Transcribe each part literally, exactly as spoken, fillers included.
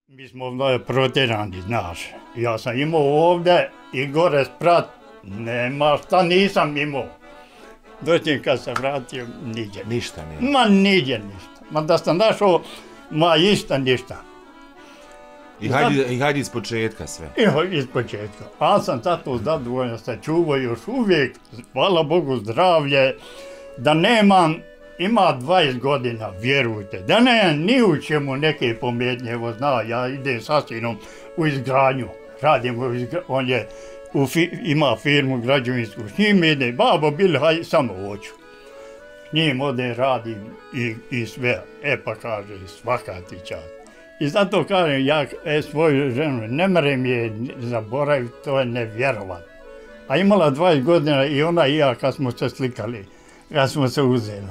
Mi smo protjerani, znaš. Ja sam imao ovdje i gore sprat, nema šta nisam imao. Doćim kad se vratio, niđe. Ništa nije. Ma niđe ništa. Ma da sam našao, ma išta ništa. I hajde, i hajde iz početka sve. Evo, iz početka. A sam zato zadovoljan, se čuvao još uvijek, hvala Bogu zdravlje, da nemam, ima dvadeset godina, vjerujte, da nemam ni u čemu neke pometnje, evo zna, ja idem sa sinom u izgradnju, radim u izgradnju, on je, u fi, ima firmu građevinsku, s njim ide, babo, bili, haj, samo hoću. S njim ode, radim i, i sve, e pa kaže, svaka ti čast. I zato kažem, ja e, svoju ženu ne merem je zaboraviti, to je nevjerovat. A imala dvadeset godina i ona i ja kad smo se slikali, kad smo se uzeli.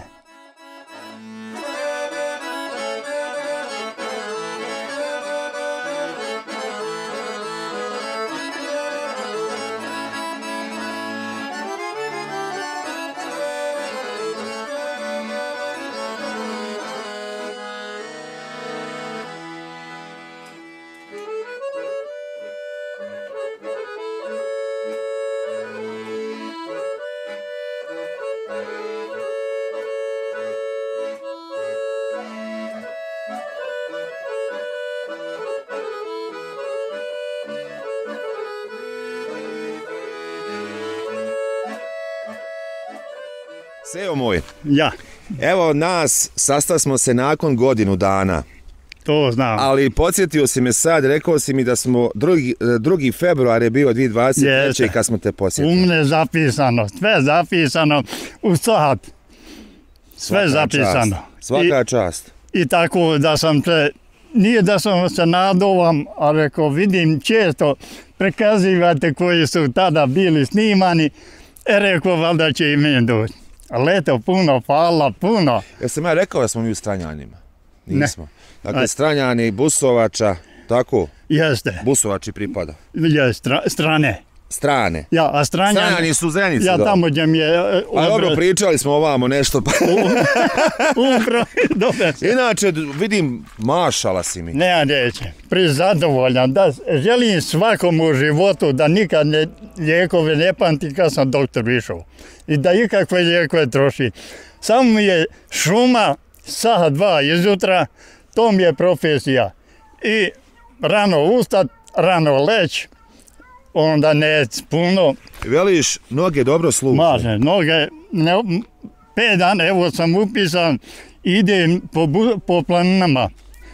Seo moj, Ja, evo nas, sastali smo se nakon godinu dana, to znam. ali podsjetio si me sad, rekao si mi da smo drugi, drugi februar je bio dvije tisuće dvadeset treće Jeste. kad smo te U posjetili. mene zapisano, sve zapisano u sat. Sve Svaka zapisano. čast. Svaka čast. I tako da sam se, nije da sam se nadovam, a rekao vidim često prikazivate koji su tada bili snimani, e rekao valjda će i meni doći. Ali eto, puno, hvala, puno. Jesam ja rekao da smo mi u Stranjanima? Nismo. Dakle, Aj. Stranjani, Busovača, tako, Jeste, Busovači pripada. je stra, strane. Strane. Ja, a Stranjani, Stranjani su Zenice, ja da. tamo gdje mi je... e, A dobro, obraz- pričali smo ovamo nešto. Pa. Upravo, dobro. Inače, vidim, mašala si mi. Ne, neće. Prizadovoljan. Da želim svakom u životu da nikad ne, lijekove ne pamti kad sam doktor išao. I da ikakve lijekove troši. Samo mi je šuma, saha dva izjutra, to mi je profesija. I rano ustat, rano leć, onda ne puno. Veliš, noge dobro služe. Maže, noge, ne, pet dana, evo sam upisan, idem po, bu, po planinama,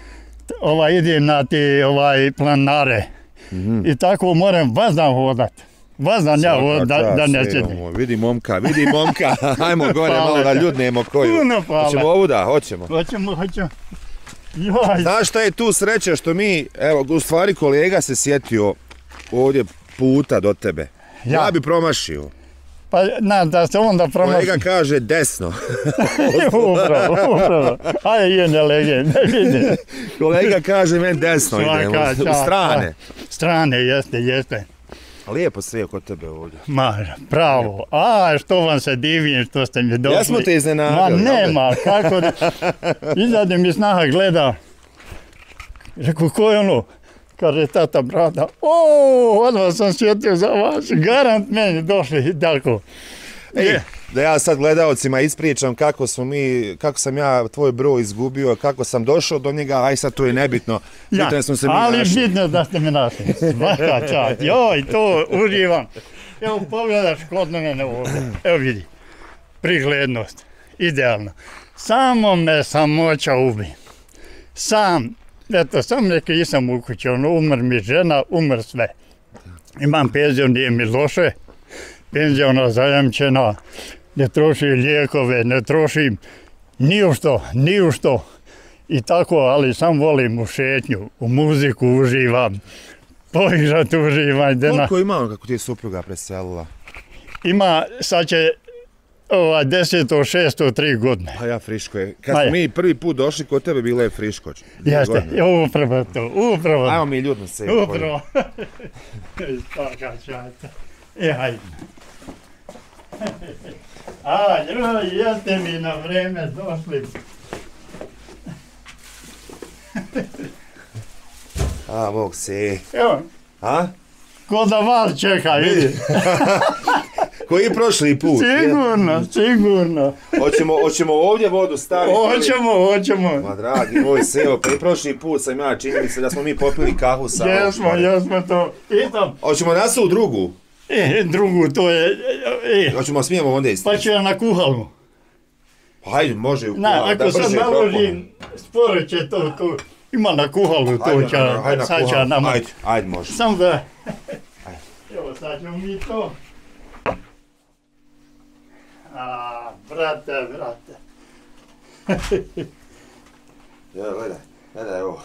ovaj, idem na te ovaj, planare. Mm-hmm. I tako moram vazdan hodat. Vazdan ja hodat, da, da ne sjedim. Vidi momka, vidi momka, ajmo gore Hvala malo da te. ljudnemo koju. Puno hvala. Hoćemo ovu da, hoćemo. Hoćemo, hoćemo. Joj, Znaš šta je tu sreća što mi, evo, u stvari kolega se sjetio ovdje puta do tebe. Ja, Ja. bi promašio. pa na, da se onda promaši. Kolega kaže desno. Upravo, upravo. Ajde, je ne lege, ne vidi. Kolega kaže meni desno idemo, Svaka u čast, strane. Strane, jeste, jeste. Lijepo sve je kod tebe ovdje. Ma, pravo. A, što vam se divim, što ste mi došli. Jesmo te iznenadili, Ma, jel da? nema, kako da... Izađe mi snaha gleda. Reku, ko je ono? Kaže, tata, brata. O, odmah sam sjetio za vas. Garant meni došli, tako. Ej, Je. da ja sad gledaocima ispričam kako smo mi, kako sam ja tvoj broj izgubio, kako sam došao do njega, aj sad to je nebitno. Ja, Bitno je smo se mi ali našli. bitno da ste mi našli. Svaka čast. Joj, to uživam. Evo, pogledaš kod mene ovdje. Evo vidi. Priglednost. Idealno. Samo me samoća ubi. Sam. Eto, sam neki nisam u kući. Ono, umr mi žena, umr sve. Imam penziju, nije mi loše. Penzija ona zajamčena. Ne trošim lijekove, ne trošim ni u što, ni u što. I tako, ali sam volim u šetnju, u muziku uživam, poigrat uživam. Na... Koliko ima on kako ti je supruga preselila? Ima, sad će ova, deseto, šesto, tri godine. Pa ja friško je. Kad Ma smo je. mi prvi put došli kod tebe bilo je friško. Dvije Jeste, godine. upravo to, upravo. Ajmo mi ljudno se. Upravo. Svaka čast. E, hajde. A, joj, jeste mi na vreme došli. A, mog se. Evo, A? ko da vas čeka, vidi. Koji prošli put? Sigurno, sigurno. Hoćemo, hoćemo ovdje vodu staviti? Hoćemo, hoćemo. Ma dragi moj Seo, pa i prošli put sam ja čini mi se da smo mi popili kahu sa... Jesmo, jesmo to. Isto. Hoćemo nas u drugu? E, drugu, to je... E, Hoćemo smijemo onda isti. pa ću ja na kuhalu. Hajde, može u Na, kuhalu, ako da sad brže naložim, sporo će to, to... Ima na kuhalu, to će... Hajde na sad će kuhalu, nama... ajde, ajde može. Samo da... Evo, sad ćemo mi to... A, brate, brate. Ja, gledaj, gledaj ovo.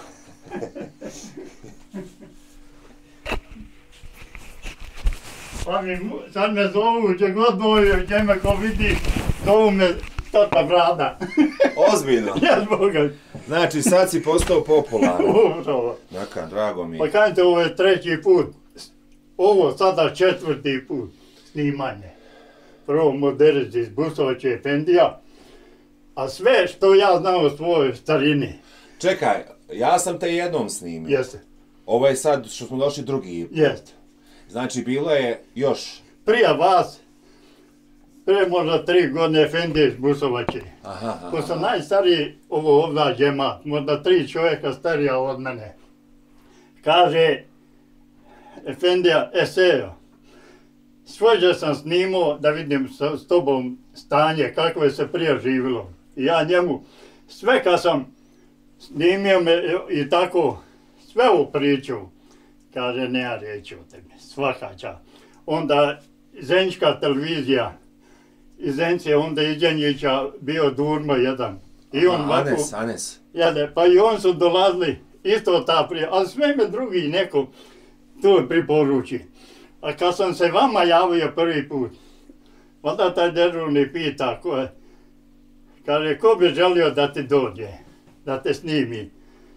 Pa mi, sad me zovu, gdje god dođe, gdje me ko vidi, zovu me tata Brada. Ozbiljno. Ja zboga. Znači sad si postao popularan. Upravo. Naka, drago mi. Pa kažete, ovo je treći put. Ovo sada četvrti put snimanje. Prvo Moderec iz Busovače Efendija. A sve što ja znam o svojoj starini. Čekaj, ja sam te jednom snimio. Jeste. Ovo je sad što smo došli drugi. Jeste. Znači bilo je još... Prije vas, prije možda tri godine Efendija iz Busovače. Aha, aha. Ko sam najstariji ovo ovdje džemat, možda tri čovjeka starija od mene. Kaže Efendija, Esejo, svođe sam snimao da vidim s, s tobom stanje, kako je se prije živilo. I ja njemu, sve kad sam snimio me i tako, sve u priču, kaže, nema riječi o tebi, svaka čast. Onda Zenička televizija, iz Zenice, onda iz Đenjića bio Durmo jedan. I on Aha, Anes, ovako, Anes. jade, pa i on su dolazili, isto ta prije, ali sve me drugi neko tu priporuči. A kad sam se vama javio prvi put, onda taj dežurni pita, ko je, kaže, ko bi želio da ti dođe, da te snimi.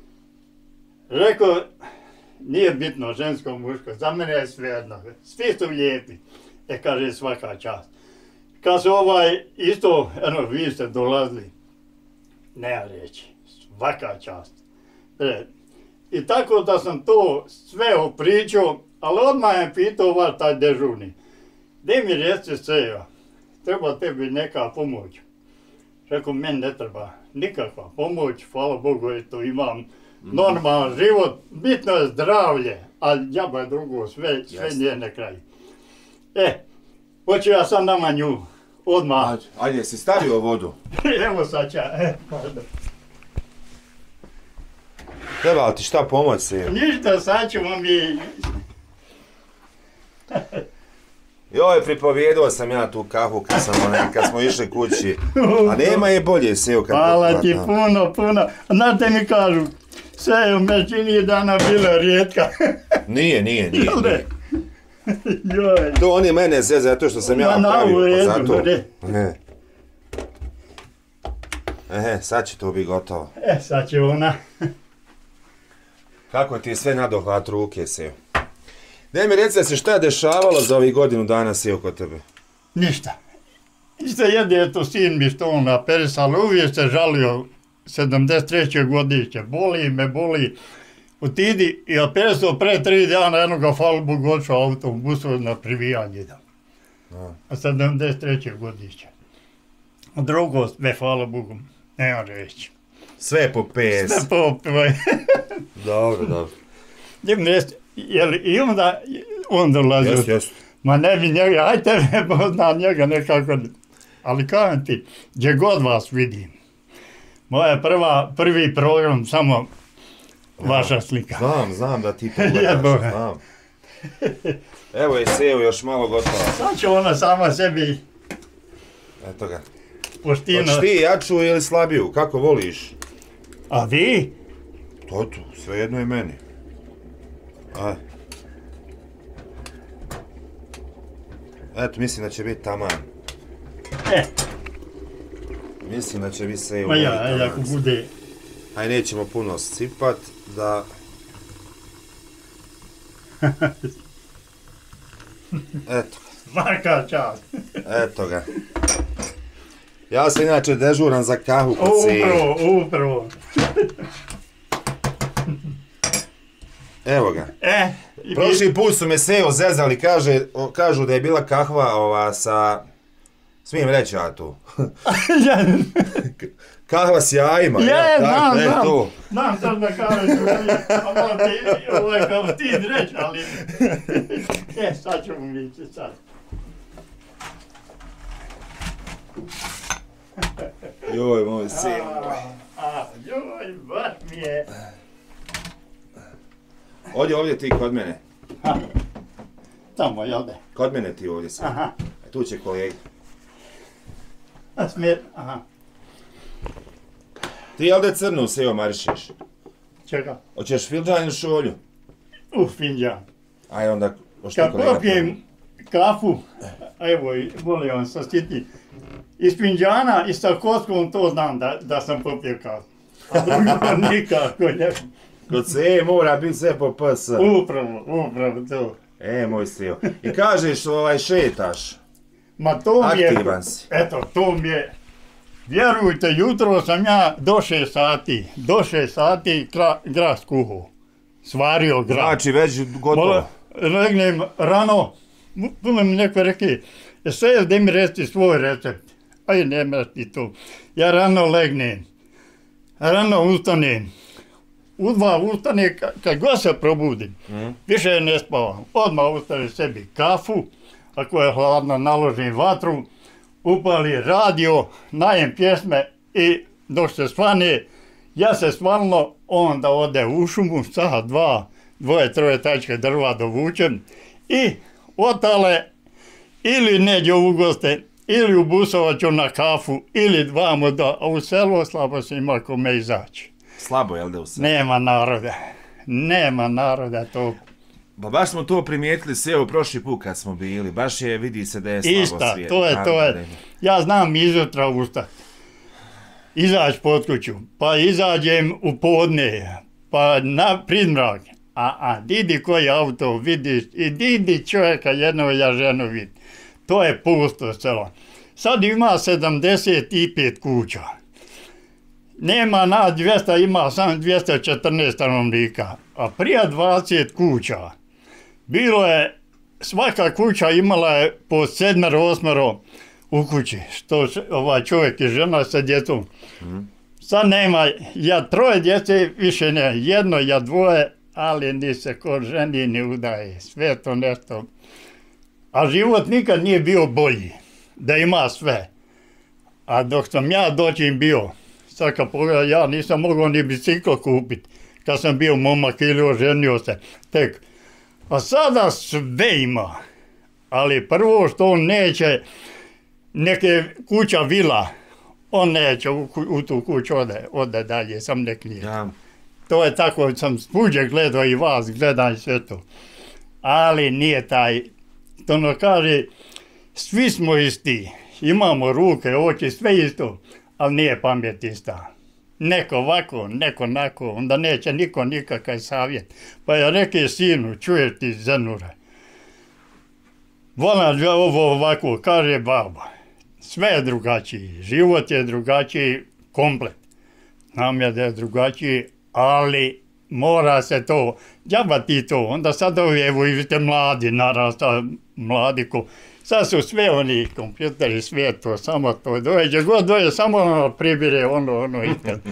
Rekao, nije bitno, žensko, muško, za mene je svejedno, svi su lijepi. E, kaže, svaka čast. Kad su ovaj, isto, eno, vi ste dolazili, nema riječi, svaka čast. E, I tako da sam to sve opričao, ali odmah je pitao ovaj taj dežurni. Gdje mi reci Sejo, treba tebi neka pomoć. Rekao, meni ne treba nikakva pomoć, hvala Bogu, eto imam normalan život, bitno je zdravlje, ali džaba je drugo, sve, sve njene kraj. E, hoću ja sad nama nju, odmah. Ajde, ajde, si stavio vodu? Evo sad će, e, pardon. Treba li ti šta pomoć se? Ništa, sad ćemo mi... Joj, pripovjedao sam ja tu kahu kad, sam, onaj, kad smo išli kući. A nema je bolje Seo kad... Hvala ti puno, puno. Znate mi kažu, Sejo, me čini dana bila rijetka. Nije, nije, nije. nije. Joj. To oni mene zeze, zato što sam ja Ma, na, u pravio, redu, pa zato. re. Ne. Ehe, sad će to biti gotovo. E, sad će ona. Kako ti je sve nadohvat ruke, Seo? Daj mi reci se šta je dešavalo za ovih godinu dana, Seo, kod tebe? Ništa. Isto jede je to sin mi što on naperisal, uvijek se žalio, sedamdeset treće godište, boli me, boli. Otidi i aperisao pre tri dana, jednoga, hvala Bogu, odšao autobusu na privijanje. A sedamdeset treće godište. A drugo, sve, hvala Bogu, nema reći. Sve po pes. Sve po pes. Dobro, dobro. Jel, i onda on dolazi. Jest, jest. Ma ne bi njega, aj tebe pozna njega nekako. Ali kažem ti, gdje god vas vidim, moja prva, prvi program, samo vaša slika. Znam, znam da ti to gledaš, znam. Evo je Seo još malo gotovo. Sad će ona sama sebi Eto ga. poštino. Hoćeš ti jaču ili slabiju, kako voliš? A vi? To tu, svejedno je meni. Aj. Eto, mislim da će biti taman. E, Mislim da će biti Seo ma bolji ja, taman. ako bude... Aj, nećemo puno sipat, da... Eto ga, Svaka čast. eto ga. Ja sam inače dežuran za kahu kod Seo. Upravo, upravo. Evo ga. E, Prošli put su me sve ozezali, kaže, o, kažu da je bila kahva ova sa... Smijem reći ja tu. Kahva s jajima. Je, ja, znam, tak, znam. To. Znam sad da kažeš, ovo ti, ovo je kao ti reći, ali... E, sad ćemo vidjeti sad. Joj, moj sin moj. A, joj, baš mi je... Ovdje, ovdje ti kod mene. Ha, tamo, jel da? Kod mene ti ovdje sam. Aha. E, tu će kolega. A smjer, aha. Ti jel da crnu se jo marišeš? Čega? Hoćeš filđan ili šolju? U finđan. Aj onda, što Kad kolega popijem kafu, evo, volim vam sa siti, iz finđana i sa kockom to znam da, da sam popio kafu. A drugo nikako ne. Kod se mora biti sve po ps. Upravo, upravo to. E, moj strio. I kažeš, ovaj, šetaš. Ma to mi je, Aktivan si. eto, to mi je, vjerujte, jutro sam ja do šest sati, do šest sati kra, grah skuhao, svario grah. Znači, već gotovo. Legnem rano, puno mi neko reke, sve da mi resti svoj recept, aj nema ti to. Ja rano legnem, rano ustanem, u dva ustane, kad god se probudim, mm. više ne spavam, odmah ustavim sebi kafu, ako je hladno naložim vatru, upali radio, najem pjesme i dok se svane, ja se svalno, onda ode u šumu, sat, dva, dvoje, troje tačke drva dovučem i otale ili neđe u goste, ili u Busovaću na kafu, ili vamo da, a u selu slabo se ima kome izaći. Slabo, jel da u selu? Nema naroda, nema naroda to. Ba baš smo to primijetili sve u prošli put kad smo bili, baš je, vidi se da je slabo Ista, svijet. to je, to je. Ja znam izutra ustati, izaći pod kuću, pa izađem u podne, pa na pridmrak, a, a didi koji auto vidiš i didi čovjeka jedno ja ženu vidi. To je pusto selo. Sad ima sedamdeset pet kuća. Nema na dvjesto, ima samo dvjesto četrnaest stanovnika, a prije dvadeset kuća. Bilo je, svaka kuća imala je po sedmero, osmero u kući, što ovaj čovjek i žena sa djecom. Mm. Sad nema, ja troje djece, više ne, jedno, ja dvoje, ali ni se ko ženi ne udaje, sve to nešto. A život nikad nije bio bolji, da ima sve. A dok sam ja dođim bio, sad kad pogledam, ja nisam mogao ni bicikl kupiti, kad sam bio momak ili oženio se, tek. A sada sve ima, ali prvo što on neće, neke kuća vila, on neće u, u tu kuću ode, ode dalje, sam nek nije. Ja. To je tako, sam spuđe gledao i vas, gledam sve to. Ali nije taj, to ono kaže, svi smo isti, imamo ruke, oči, sve isto, ali nije pamet ista. Neko ovako, neko onako, onda neće niko nikakav savjet. Pa ja reke sinu, čuješ ti Zenure, volim ovo ovako, kaže baba, sve je drugačiji, život je drugačiji, komplet. Znam ja da je drugačiji, ali mora se to, džaba ti to, onda sad ovi, evo, i ste mladi, narasta mladi ko, sad su sve oni kompjuteri, sve to, samo to, dođe god dođe, samo ono pribire, ono, ono, i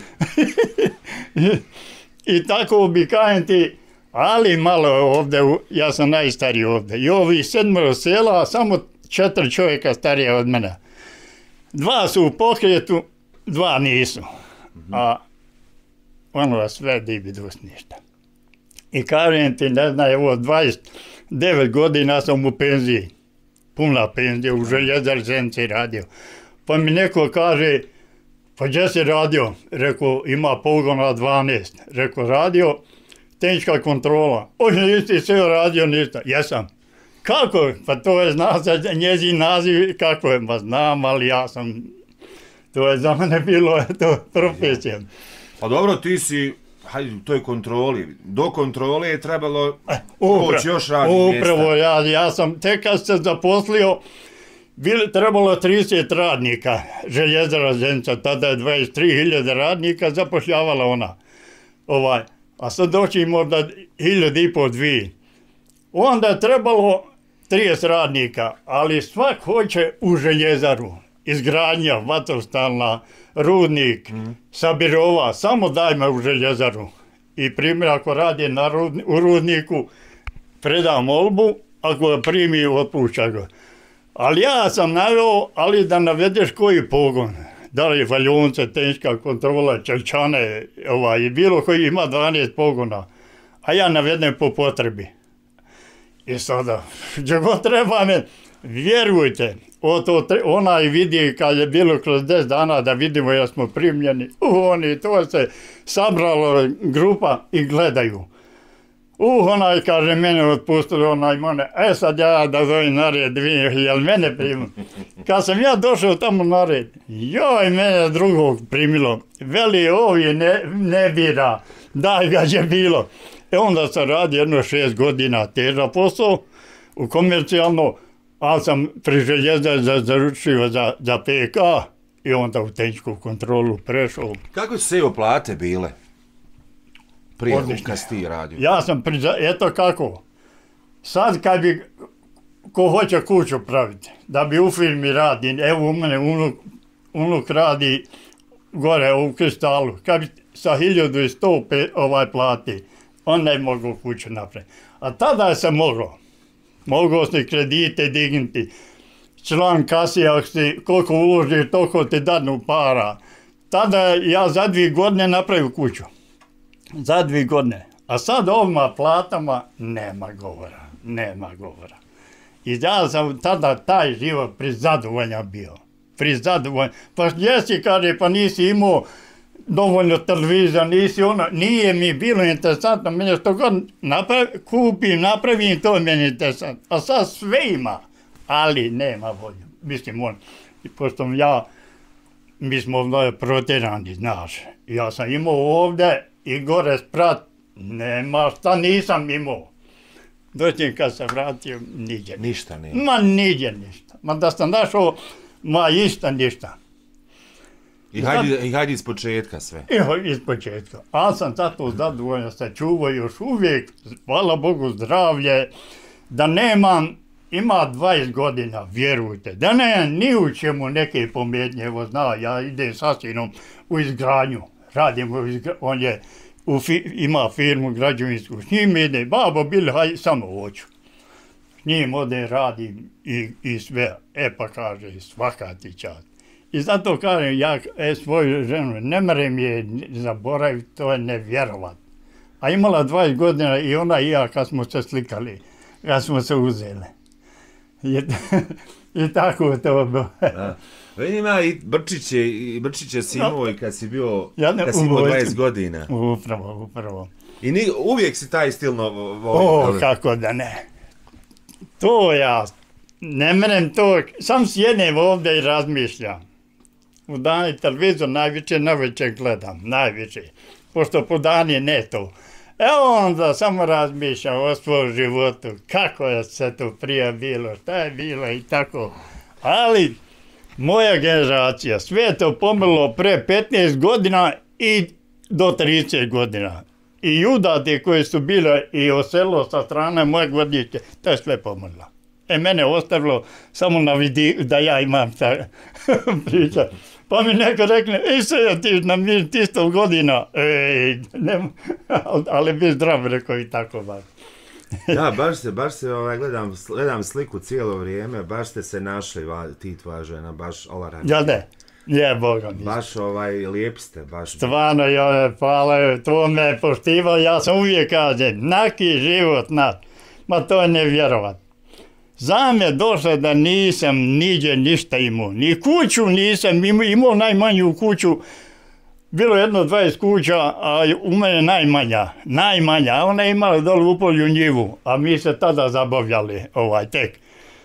I tako bi kajem ti, ali malo ovdje, ja sam najstariji ovdje, i ovi sedmero sela, samo četiri čovjeka starije od mene. Dva su u pokretu, dva nisu, a ono sve dibi dus ništa. I kažem ti, ne znam, evo, dvadeset devet godina sam u penziji, puna penzija, u Željezar Zenci radio. Pa mi neko kaže, pa gdje si radio? Rekao, ima pogona dvanaest. Rekao, radio, tehnička kontrola. Oće, nisi sve radio ništa. Jesam. Kako? Pa to je, zna se njezin naziv, kako je? Ma znam, ali ja sam, to je za mene bilo, to profesija. Pa dobro, ti si, hajde, u toj kontroli, do kontrole je trebalo poći još radnih mjesta. Upravo, ja, ja sam, tek kad se zaposlio, bili, trebalo trideset radnika, Željezara Zenica, tada je dvadeset tri hiljade radnika, zapošljavala ona. Ovaj, a sad doći možda hiljad i pol dvije. Onda je trebalo trideset radnika, ali svak hoće u željezaru. Izgradnja, vatrostalna, rudnik, mm. sabirova, samo daj me u željezaru. I primjer, ako radi na rudni, u rudniku, preda molbu, ako ga primi, otpušća ga. Ali ja sam naveo, ali da navedeš koji pogon. Da li valjunce, tenjska kontrola, čelčane, ovaj, bilo koji ima dvanaest pogona. A ja navedem po potrebi. I sada, gdje god treba me, vjerujte, onaj vidi kad je bilo kroz deset dana da vidimo da smo primljeni, uh, oni, to se sabralo grupa i gledaju. Uh, onaj kaže, mene otpustili, onaj mene, e sad ja da zovem na red, jel mene primilo? Kad sam ja došao tamo na red, joj, mene drugog primilo, veli ovi ne, ne bira, daj ga je bilo. E onda sam radio jedno šest godina teža posao u komercijalno, ali sam pri željezari zaručio za, za P K i onda u tehničku kontrolu prešao. Kako su sve plate bile? Prije kad si ti radio? Ja sam, pri, eto kako, sad kad bi, ko hoće kuću praviti, da bi u firmi radi, evo u mene unuk, unuk radi gore u Kristalu, kad bi sa hiljadu sto ovaj plati, on ne mogu kuću napraviti. A tada se moglo. Mogao si kredite dignuti. Član kasije, ako si koliko uložiš, toliko ti dadnu para. Tada ja za dvije godine napravio kuću. Za dvije godine. A sad ovima platama nema govora. Nema govora. I ja sam tada taj život pri zadovoljan bio. Pri zadovoljan. Pa jesi, kaže, pa nisi imao dovoljno televizija, nisi ono, nije mi bilo interesantno, mene što god napravi, kupim, napravim, to je meni interesantno. A sad sve ima, ali nema volju. Mislim, on, pošto ja, mi smo ovdje protjerani, znaš, ja sam imao ovdje i gore sprat, nema šta nisam imao. Doćim kad sam vratio, niđe. Ništa nije? Ma niđe ništa. Ma da sam našao, ma išta ništa. I hajde, i hajde iz početka sve. I iz početka. Ali sam zato zadovoljan, se čuvao još uvijek, hvala Bogu zdravlje, da nemam, ima dvadeset godina, vjerujte, da nemam ni u čemu neke pometnje, evo zna, ja idem sa sinom u izgradnju, radim u izgradnju, on je, u fi, ima firmu građevinsku, s njim ide, babo, bili, hajde, samo hoću. S njim ode, radim i, i sve, e pa kaže, svaka ti čast. I zato kažem, ja e, svoju ženu ne merem je zaboraviti, to je nevjerovat. A imala dvadeset godina i ona i ja kad smo se slikali, kad smo se uzeli. I, i tako to bilo. Vidim ima i Brčiće, i Brčiće si imao i kad si bio, ja ne, kad si imao dvadeset godina. Upravo, upravo. I ni, uvijek si taj stil volio. O, kako da ne. To ja, ne merem to, sam sjednem ovdje i razmišljam. U dani televizor najviše navečer gledam, najviše, pošto po dani ne to. Evo onda samo razmišljam o svom životu, kako je se to prije bilo, šta je bilo i tako. Ali moja generacija, sve je to pomrlo pre petnaest godina i do trideset godina. I judati koji su bile i oselo sa strane moje godište, to je sve pomrlo. E mene ostavilo samo na vidi da ja imam ta priča. Pa mi neko rekne, ej se, ti nam ti sto godina, ej, ne, ali bi zdrav, rekao i tako baš. Da, baš se, baš se, ovaj, gledam, gledam sliku cijelo vrijeme, baš ste se našli, ti tvoja žena, baš olaran. Ja ne, je Boga mi. Baš ovaj, lijep ste, baš. Stvarno, ja, hvala, to me poštivao, ja sam uvijek kažem, naki život naš, ma to je nevjerovat. Za me došlo da nisam niđe ništa imao, ni kuću nisam imao, imao najmanju kuću, bilo jedno dvadeset kuća, a u mene najmanja, najmanja, a ona je imala dole u polju njivu, a mi se tada zabavljali, ovaj, tek.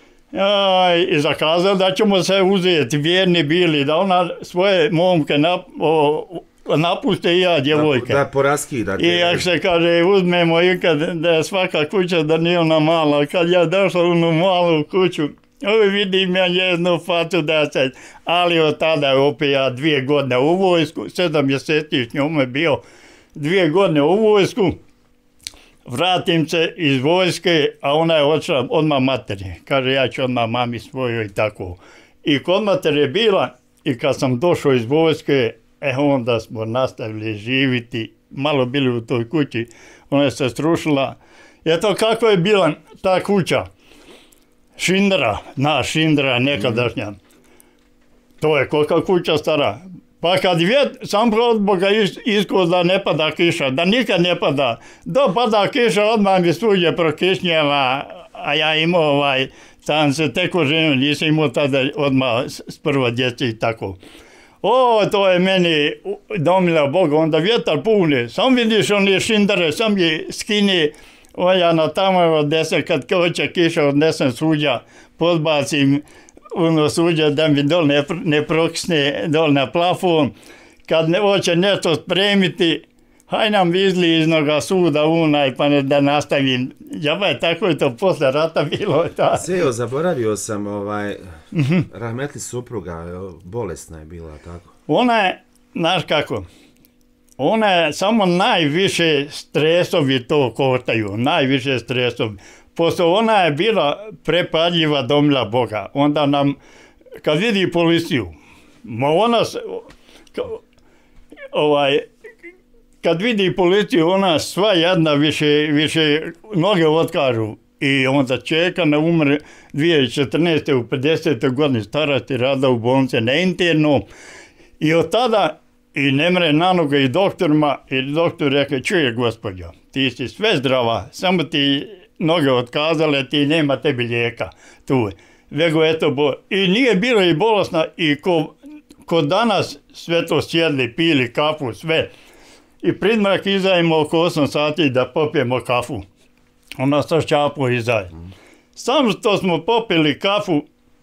I zakazali da ćemo se uzeti, vjerni bili, da ona svoje momke nap, o, napuste i ja, djevojke. Da, da poraskidate. I ako se kaže, uzmemo i kad da je svaka kuća da nije ona mala, kad ja došla u onu malu kuću, ovi vidim ja jednu facu deset, ali od tada je opet ja dvije godine u vojsku, sedam mjeseci s njome bio, dvije godine u vojsku, vratim se iz vojske, a ona je otišla odmah materi. Kaže, ja ću odmah mami svojoj i tako. I kod mater je bila, i kad sam došao iz vojske, e onda smo nastavili živiti, malo bili u toj kući, ona je se strušila. Eto kako je bila ta kuća, Šindra, na Šindra nekadašnja. To je kolika kuća stara. Pa kad vjet, sam od Boga iskod da ne pada kiša, da nikad ne pada. Do pada kiša, odmah mi svuđe prokišnjava, a ja imao ovaj, tam se teko ženu, nisam imao tada odmah s prvo djece i tako. O, to je meni domila Boga, onda vjetar pune, sam vidiš one Šindare, sam je skini, o ja na tamo odnesem, kad hoće kiša odnesem suđa, podbacim ono suđa da mi dol ne, ne prokisne dol na plafon. Kad ne hoće nešto spremiti, haj nam vizli iz noga suda unaj pa ne, da nastavim. Ja, tako je to posle rata bilo. Ta. Seo, zaboravio sam, ovaj, mm-hmm. rahmetli supruga, bolesna je bila, tako? Ona je, znaš kako, ona je samo najviše stresovi to kotaju, najviše stresovi. Pošto ona je bila prepadljiva domila Boga, onda nam, kad vidi policiju, ma ona, ovaj, kad vidi policiju, ona sva jedna više, više noge otkažu i onda čeka na umre dvije tisuće četrnaeste u pedesetoj godini starosti, rada u bolnici na internu i od tada i ne mre na noge i doktorima i doktor rekao, čuje gospođo, ti si sve zdrava, samo ti noge otkazale, ti nema tebi lijeka tu. Vego eto bo. I nije bilo i bolesna i ko, ko danas sve to sjedli, pili kafu, sve. I pridmrak izajemo oko osam sati da popijemo kafu. Ona sa šćapu izaje. Samo što smo popili kafu,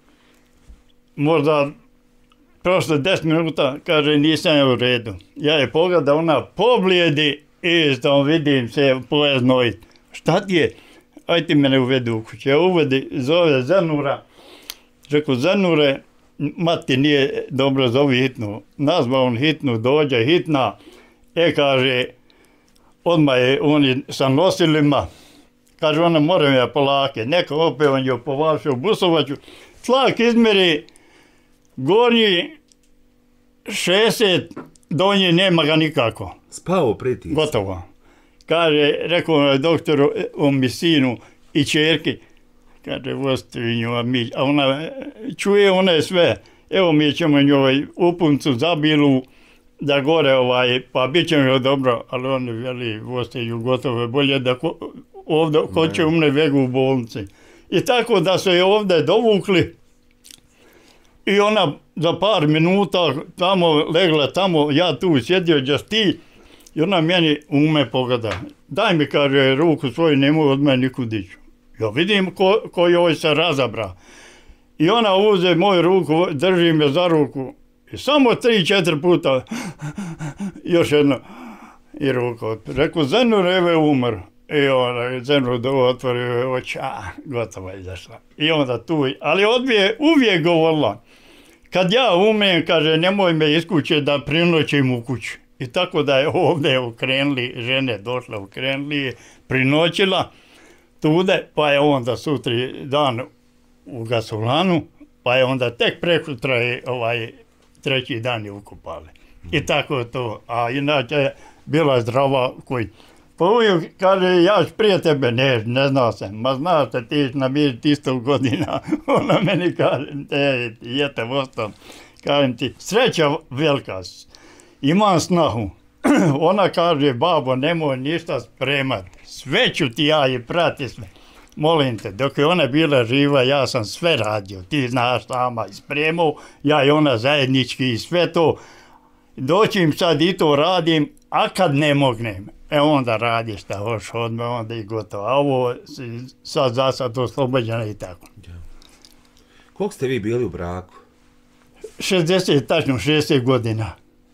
možda prošlo deset minuta, kaže nisam je u redu. Ja je pogledao, ona poblijedi i što vidim se pojeznojit. Šta ti je? Aj ti mene uvedi u kuću. Ja uvedi, zove Zernura. Rekao, Zernure, mati nije dobro, zovi hitnu. Nazvao on hitnu, dođe hitna. E, kaže, odmah je oni sa nosilima. Kaže, ona moram ja polake. Neko opet on je povašao u busovaću. Tlak izmeri, gornji šezdeset, donji nema ga nikako. Spao pritis. Gotovo. Kaže, rekao je doktoru o mi sinu i čerki, kaže, vostavinju, a, mi, a ona čuje, ona je sve, evo mi ćemo njoj upuncu zabilu, da gore, ovaj, pa bit će mi dobro, ali oni veli, vostavinju, gotovo je bolje da ko, ovdje, ko će umne vegu u bolnici. I tako da su je ovdje dovukli i ona za par minuta tamo legla, tamo, ja tu sjedio, gdje ti, i ona meni ume pogleda. Daj mi, kaže, ruku svoju, nemoj od mene nikud ići. Ja vidim ko, ko joj se razabra. I ona uze moju ruku, drži me za ruku. I samo tri, četiri puta, još jedno, i ruku otvorio. Rekao, Zernur, evo je umr. I ona, Zernur otvorio oči, a, gotovo je izašla. I onda tu, ali odbije uvijek govorila, kad ja umrem, kaže, nemoj me iz kuće da prinoćim u kuću. I tako da je ovdje ukrenuli, žene došle ukrenuli, prinoćila tude, pa je onda sutri dan u gasolanu, pa je onda tek prekutra je ovaj treći dan je ukupali. I tako je to, a inače je bila zdrava koji. Pa uvijek kaže, ja ću prije tebe, ne, ne znao sam, ma znaš te ti na mir isto godina, ona meni kaže, te, jete vostom, kažem ti, sreća velika, imam snahu, ona kaže, babo, nemoj ništa spremat, sve ću ti ja i prati sve, molim te, dok je ona bila živa, ja sam sve radio, ti znaš sama, spremao, ja i ona zajednički i sve to, doćim sad i to radim, a kad ne mognem, e onda radi šta hoš odmah, onda i gotovo. A ovo sad za sad oslobođeno i tako. Koliko ste vi bili u braku? šezdeset, tačno šezdeset godina.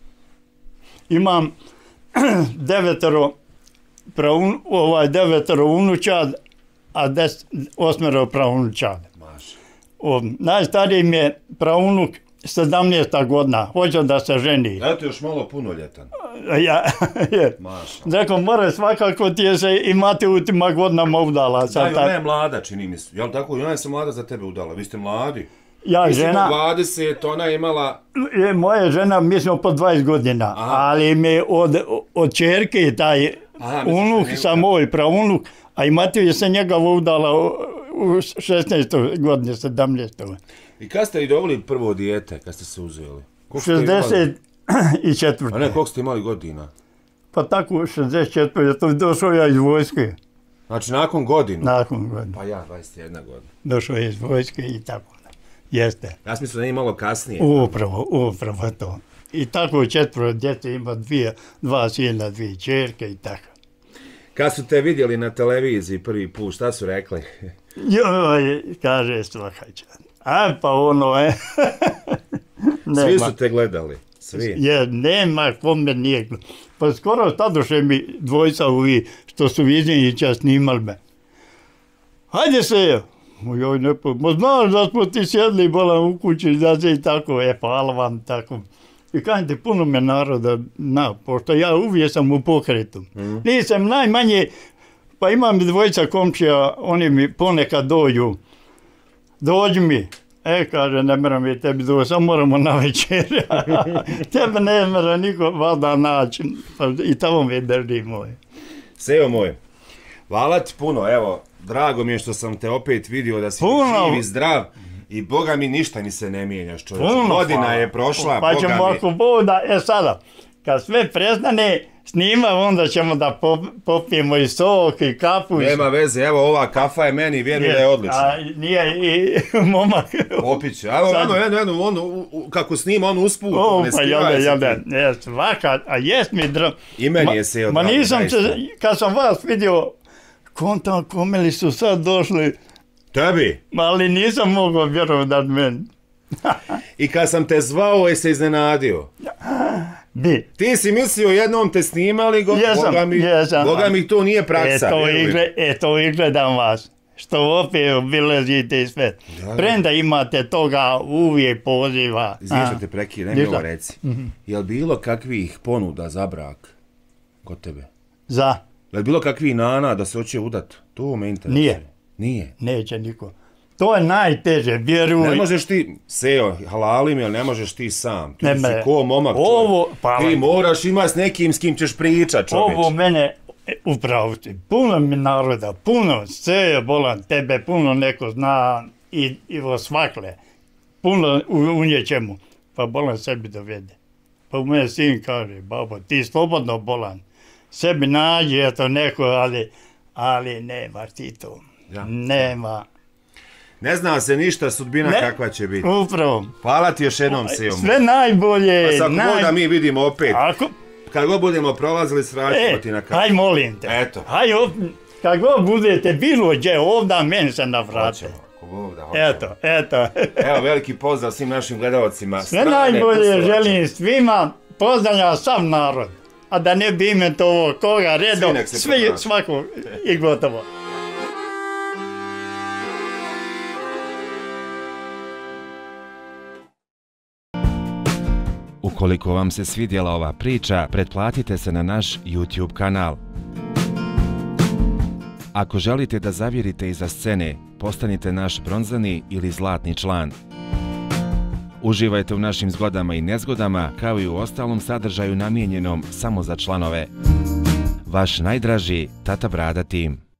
Imam devetero, praun, ovaj, devetero unučad, a des, osmero praunučad. O, najstariji mi je praunuk sedamnaesta godina, hoće da se ženi. Eto još malo punoljetan. Ja, je. Maša. Rekao, mora svakako ti je se imati u tima godinama udala. Da, i ona je mlada, čini mi se. Jel tako? I ona je se mlada za tebe udala. Vi ste mladi. Ja, Ti žena... si dvadeset, ona je imala... Je, moja žena, mi smo po dvadeset godina, Aha. ali mi od, od čerke taj Aha, unuk misliš, sa moj pravunuk, a i Matija se njega udala u, u šesnaestoj godine, sedamnaestoj. I kad ste i dobili prvo dijete, kad ste se uzeli? šezdeset četvrte. A ne, koliko ste imali godina? Pa tako, šezdeset četvrte. Došao ja iz vojske. Znači nakon godinu? Nakon godine. Pa ja, dvadeset jedna godina. Došao je iz vojske i tako. Jeste. Ja sam mislio da nije malo kasnije. Upravo, upravo to. I tako četvoro djece ima dvije, dva sina, dvije čerke i tako. Kad su te vidjeli na televiziji prvi put, šta su rekli? Joj, kaže Svakačan. A pa ono je... Svi su te gledali, svi. Je, nema kome nije gledao. Pa skoro stadoše mi dvojca ovi što su Viznjića snimali me. Hajde se, joj ne po... Ma znaš da smo ti sjedli bolan u kući, da se i tako, je, hvala vam, tako. I kažem ti, puno me naroda, na, pošto ja uvijek sam u pokretu. Mm. Nisam najmanje, pa imam dvojica komšija, oni mi ponekad dođu. Dođi mi. E, kaže, ne moram i tebi doći, samo moramo na večer. Tebe ne mora niko vada naći. I tamo me drži moj. Sejo moj, hvala ti puno, evo, drago mi je što sam te opet vidio da si puno. Živ i zdrav. I Boga mi ništa mi se ne mijenjaš, čovječe. Godina hvala. Je prošla, pa Boga ćemo mi... ako Boga, e sada, kad sve prestane snima, onda ćemo da pop, popijemo i sok i kafu. Nema veze, evo ova kafa je meni, vjeruj da je odlična. A nije i momak. Popić, evo ono, jedno, jedno, ono, kako snima, on usput, o, ne pa skrivaj se jelde, ti. jelde, svaka, a jest mi drago. I meni je se Ma nisam se, kad sam vas vidio, kontam komeli su sad došli. Tebi? Ali nisam mogao vjerovati da meni. I kad sam te zvao, je se iznenadio. Bi. Ti si mislio jednom te snimali, go, jesam, Boga, mi, jesam, Boga mi to nije praksa. Eto, igle, eto izgledam vas. Što opet obilazite i sve. Da, premda imate toga uvijek poziva. Izviješ da te prekinem, mi ovo reci. Mm-hmm. Je li bilo kakvih ponuda za brak kod tebe? Za? Je li bilo kakvih nana da se hoće udat? To me interesuje. Nije. Nije? Neće niko. To je najteže, vjeruj. Ne možeš ti, Sejo, halalim, jel ne možeš ti sam. Ti ne, si ko momak čovjek. Ovo, pa, ti moraš imati s nekim s kim ćeš pričat, čovječ. Ovo mene, upravo ti, puno mi naroda, puno, Sejo, bolan, tebe puno neko zna i, i vo svakle. Puno u, u nječemu. Pa bolan sebi dovede. Pa u mene sin kaže, babo, ti slobodno bolan. Sebi nađi, eto neko, ali, ali nema ti to. Ja. Nema. Ne zna se ništa, sudbina ne, kakva će biti. Upravo. Hvala ti još jednom, Sejo. Sve najbolje. Pa sad naj... da mi vidimo opet. Ako... Kad god budemo prolazili, sraćemo e, ti na kafu. Haj, molim te. Eto. Haj, kad god budete bilo gdje ovdje, meni se navrate. Hoćemo, ako Bog da hoćemo. Eto, eto. Evo, veliki pozdrav svim našim gledalcima. Sve najbolje želim svima, pozdravljam sam narod. A da ne bi ime to koga redom, svi, svako i gotovo. Ukoliko vam se svidjela ova priča, pretplatite se na naš YouTube kanal. Ako želite da zavirite iza scene, postanite naš bronzani ili zlatni član. Uživajte u našim zgodama i nezgodama, kao i u ostalom sadržaju namijenjenom samo za članove. Vaš najdraži Tata Brada tim.